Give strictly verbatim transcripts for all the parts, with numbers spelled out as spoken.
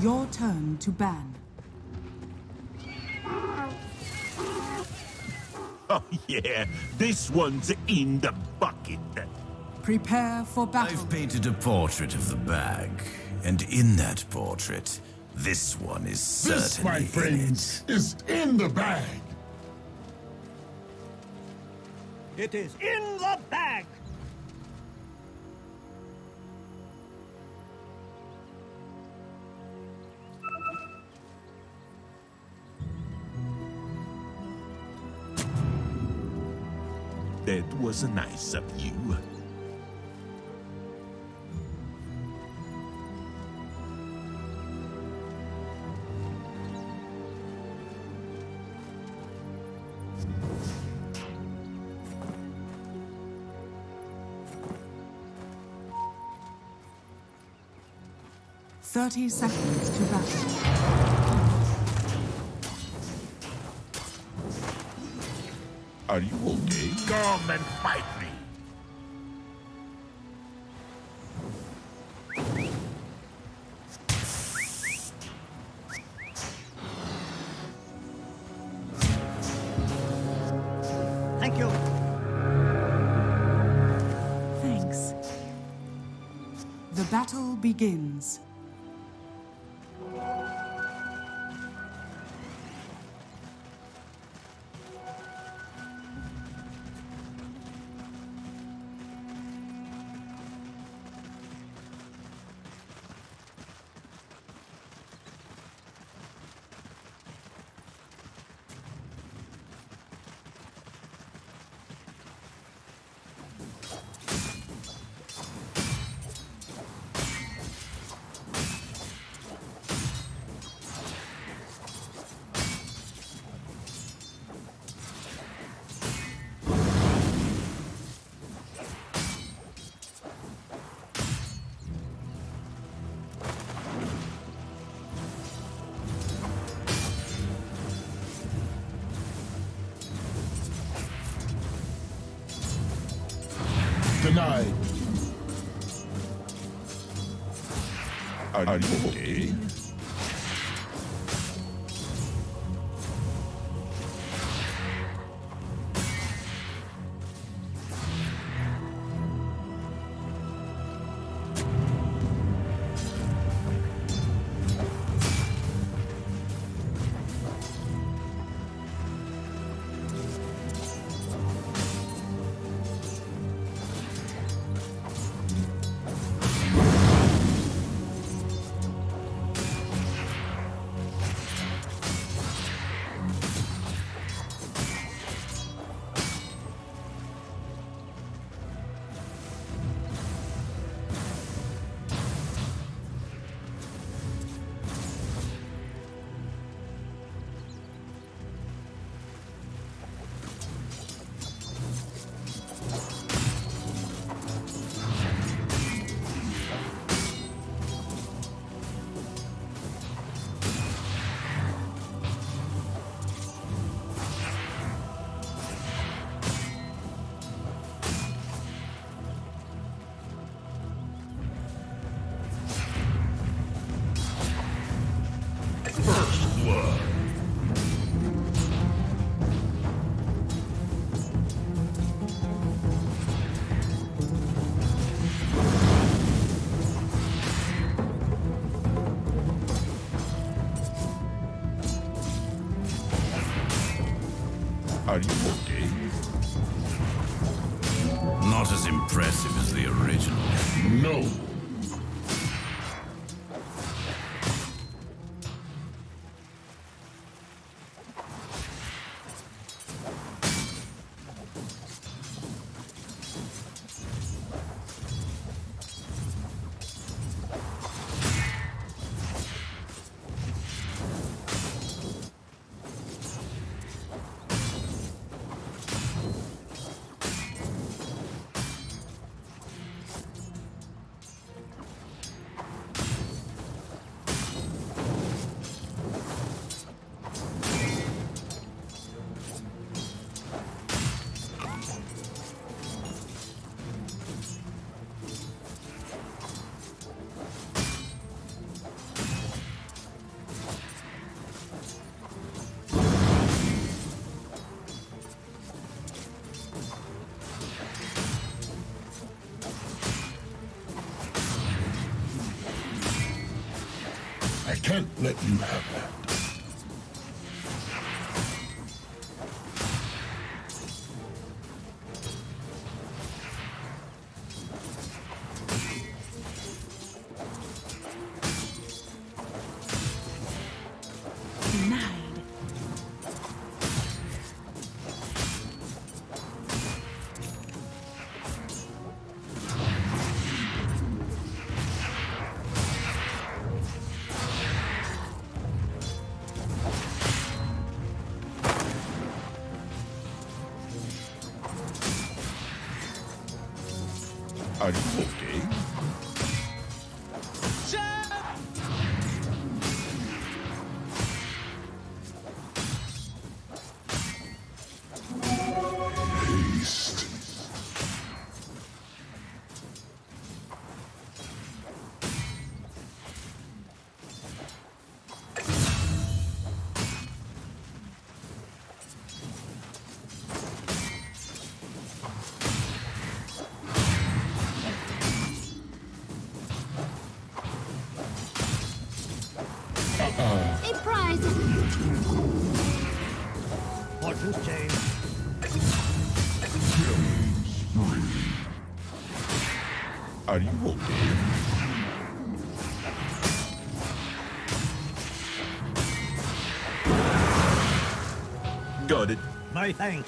Your turn to ban. Oh yeah, this one's in the bucket. Prepare for battle. I've painted a portrait of the bag, and in that portrait, this one is certainly This, my in friends, it. is in the bag. It is in the bag! That was nice of you. Thirty seconds to battle. Are you okay? Come and fight me. Thank you. Thanks. The battle begins. Denied. Are, Are you okay? First blood. Are you okay? Not as impressive as the original. No. I can't let you have that. Denied. Are you okay? Haste. A prize. Fortune's change. Killing spree. Are you okay? Got it. My thanks.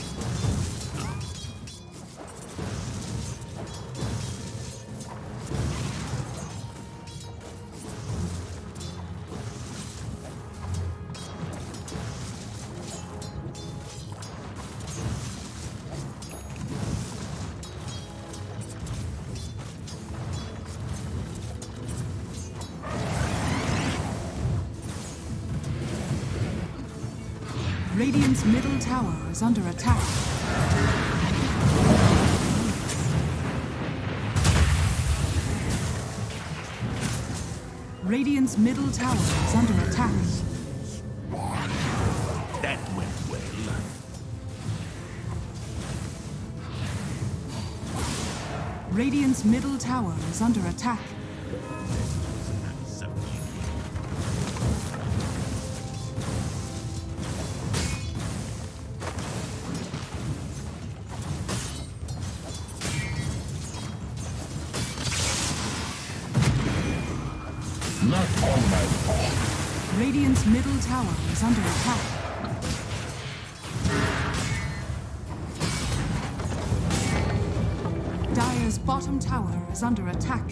Radiant's middle tower is under attack. Radiant's middle tower is under attack. That went well. Radiant's middle tower is under attack. So, Not on my watch. Radiant's middle tower is under attack. Dire's bottom tower is under attack.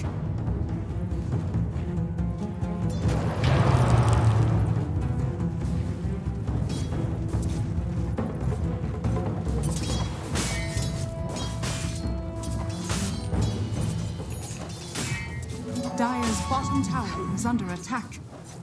Dire's bottom tower is under attack.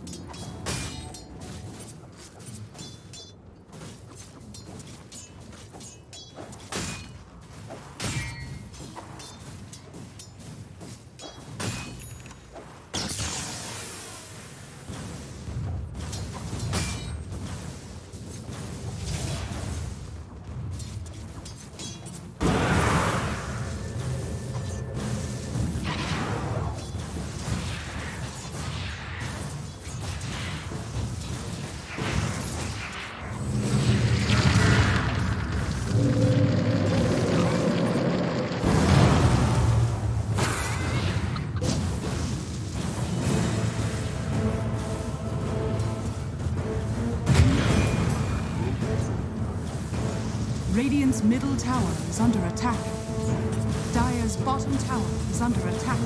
Radiant's middle tower is under attack. Dire's bottom tower is under attack.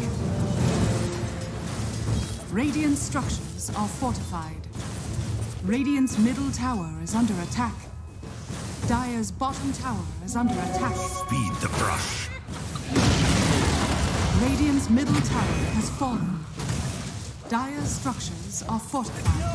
Radiant structures are fortified. Radiant's middle tower is under attack. Dire's bottom tower is under attack. Speed the brush. Radiant's middle tower has fallen. Dire's structures are fortified.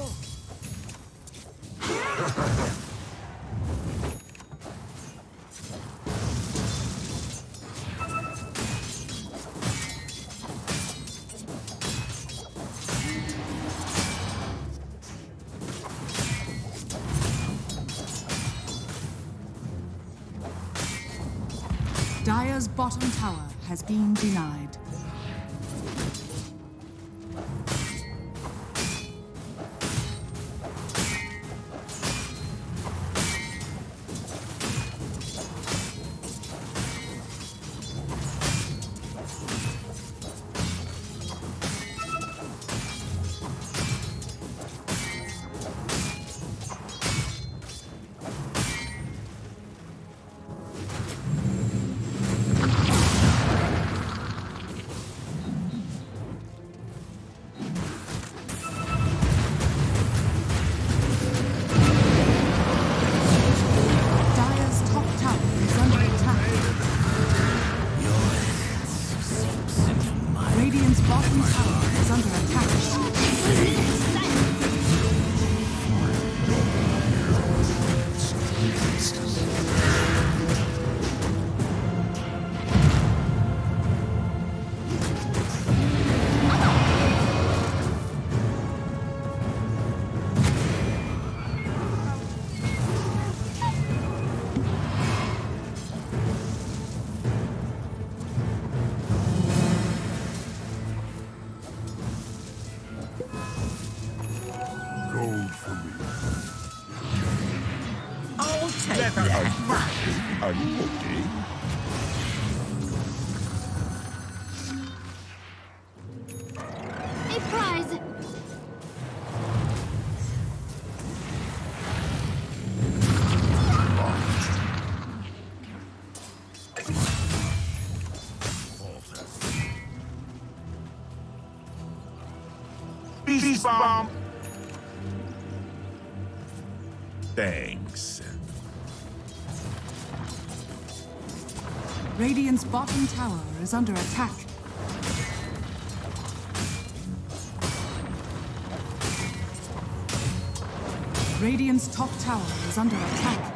Dire's bottom tower has been denied. gold for me. I'll take that. Are you okay? A prize. Beast bomb. Thanks. Radiant's bottom tower is under attack. Radiant's top tower is under attack.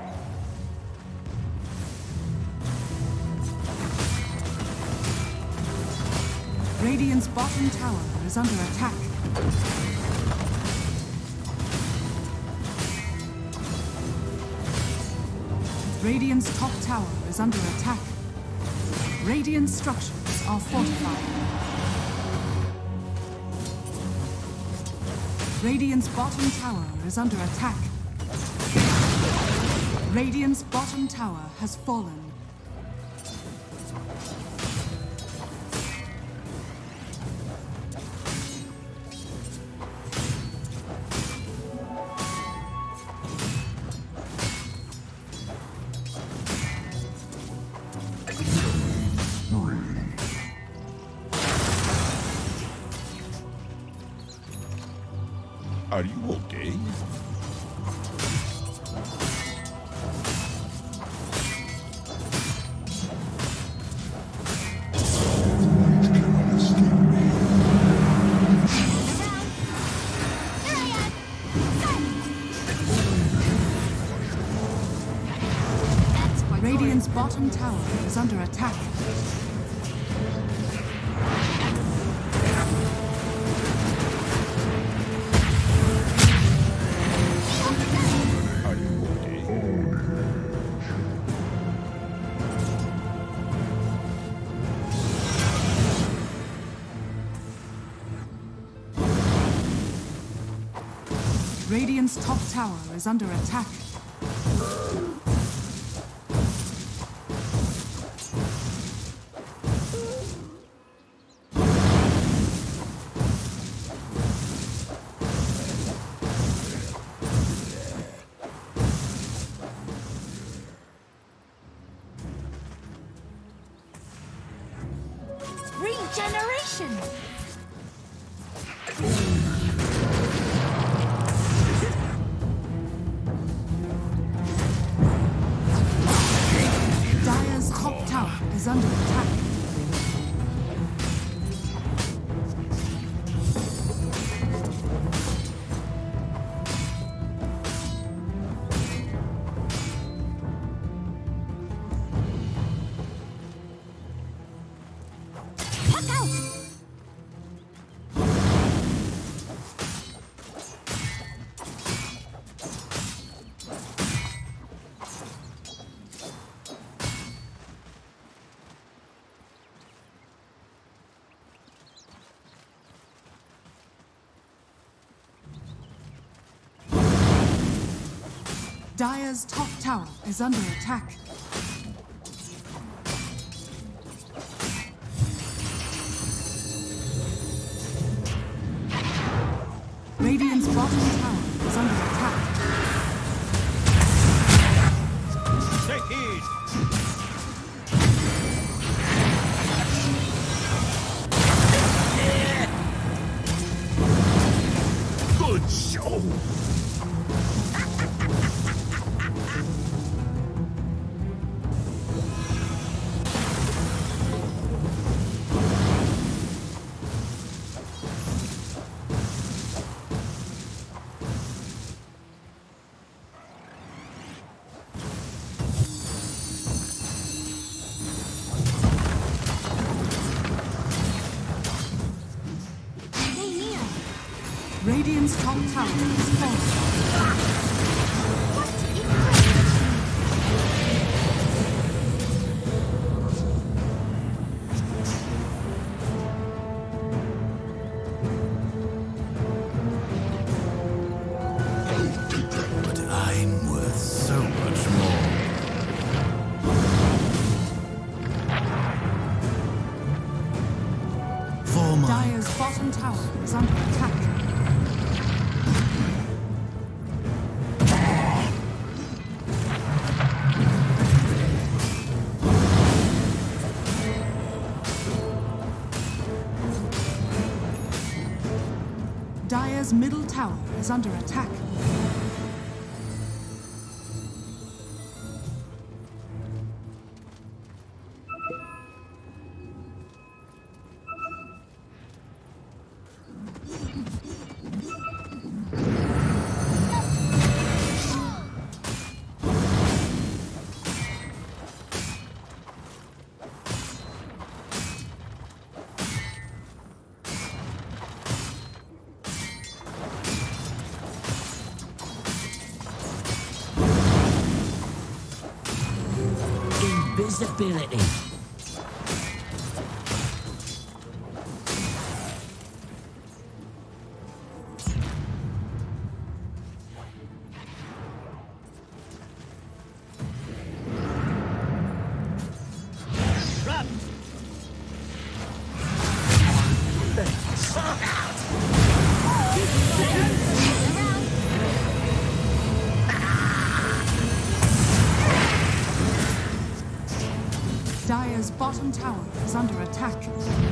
Radiant's bottom tower is under attack. Radiant's top tower is under attack. Radiant structures are fortified. Radiant's bottom tower is under attack. Radiant's bottom tower has fallen. Are you okay? Radiant's bottom tower is under attack. Are you okay? Radiant's top tower is under attack. Regeneration! Dire's top tower is under attack. Look out! Dire's top tower is under attack. Radiant's bottom tower is under attack. Take heed. Good show. Stay near. Radiant's top tower is falling. What incredible! is under attack. Dire's middle tower is under attack. Invisibility. Dire's bottom tower is under attack.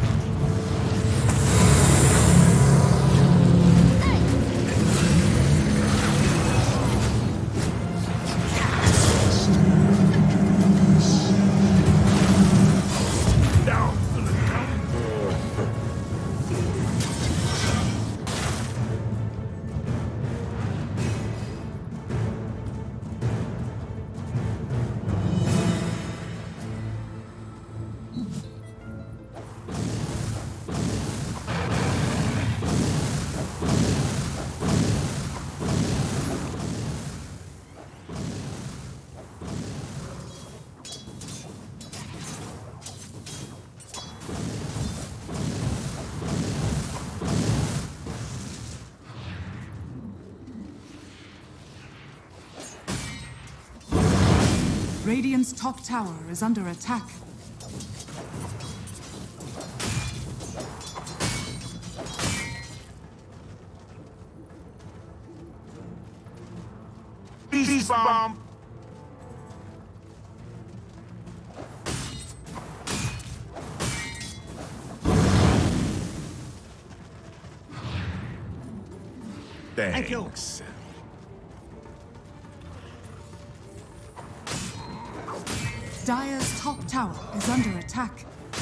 Radiant's top tower is under attack. Beast bomb! Thank you. Thanks. Dire's top tower is under attack.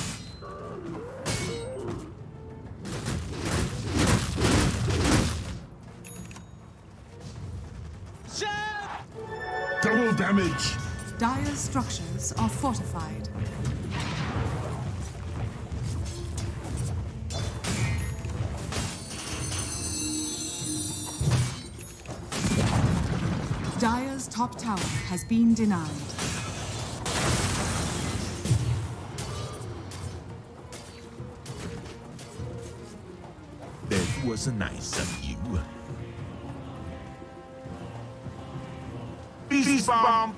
Double damage! Dire's structures are fortified. Dire's top tower has been denied. That was nice of you. Beast bomb!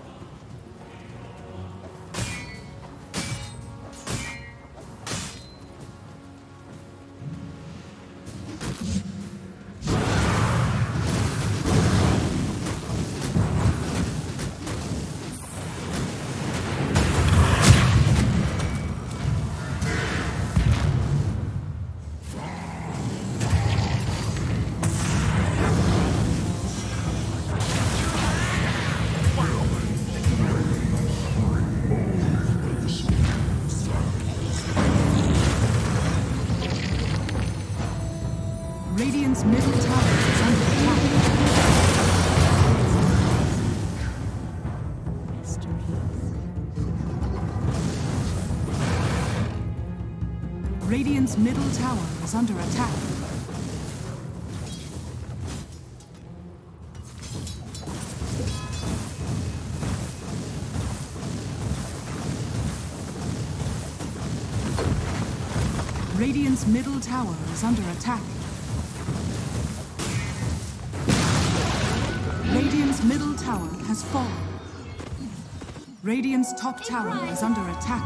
Radiant's middle tower is under attack. Radiant's middle tower is under attack. Radiant's middle tower is under attack. Radiant's middle tower has fallen. Radiant's top tower is under attack.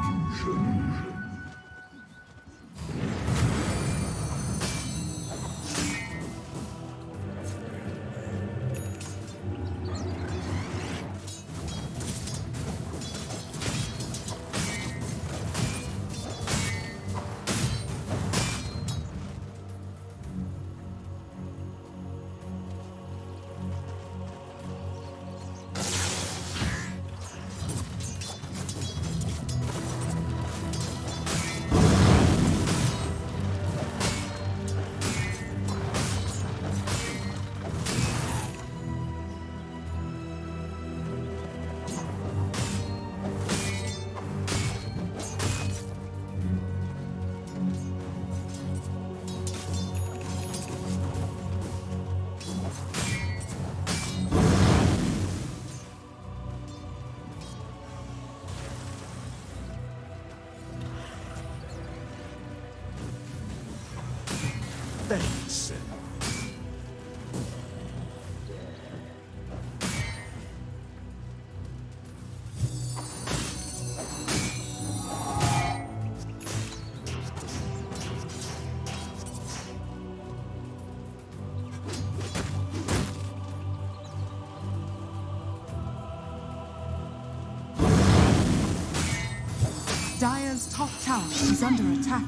Dire's top tower is under attack.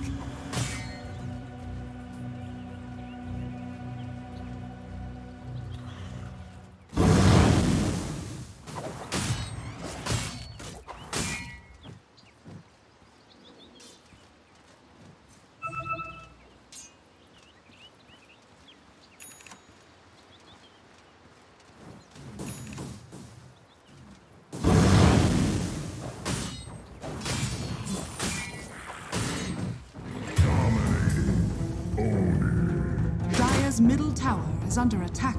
Dire's middle tower is under attack.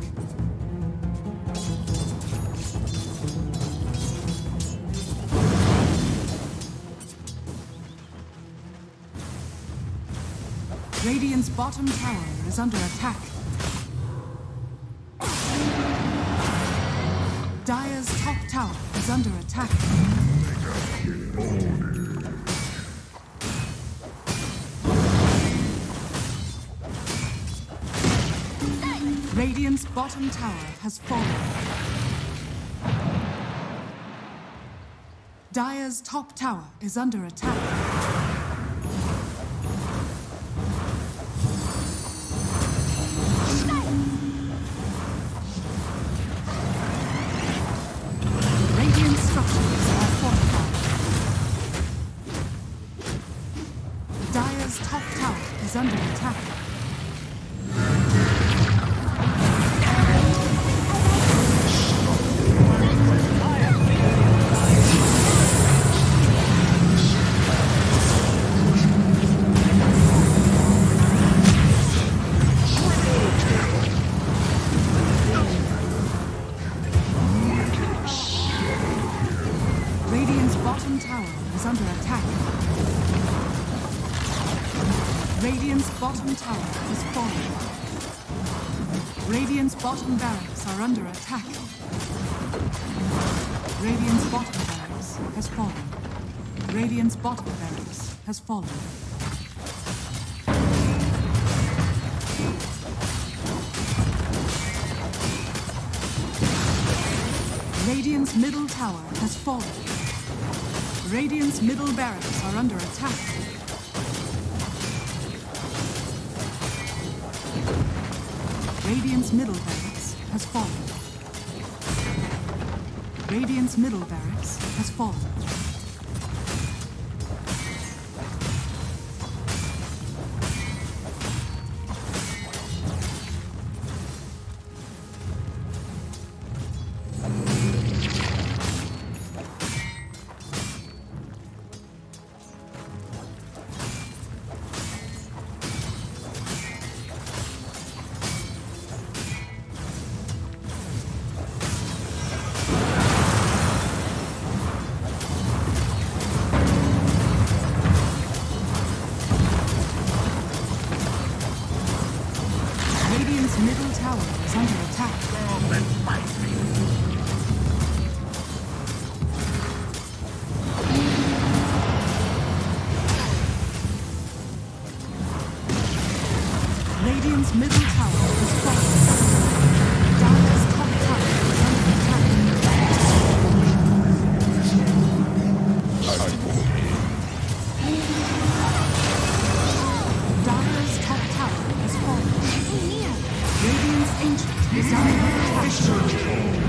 Radiant's bottom tower is under attack. Dire's top tower is under attack. Radiant's bottom tower has fallen. Dire's top tower is under attack. Radiant structures are fortified. Dire's top tower is under attack. Radiant's bottom tower is under attack. Radiant's bottom tower is falling. Radiant's bottom barracks are under attack. Radiant's bottom barracks has fallen. Radiant's bottom barracks has fallen. Radiant's middle tower has fallen. Radiant's middle barracks are under attack. Radiant's middle barracks has fallen. Radiant's middle barracks has fallen. Radiant's middle tower is under attack. Radiant's middle tower is falling. Dire's top tower is under attack. Dire's top tower is falling. Radiant's ancient is under attack.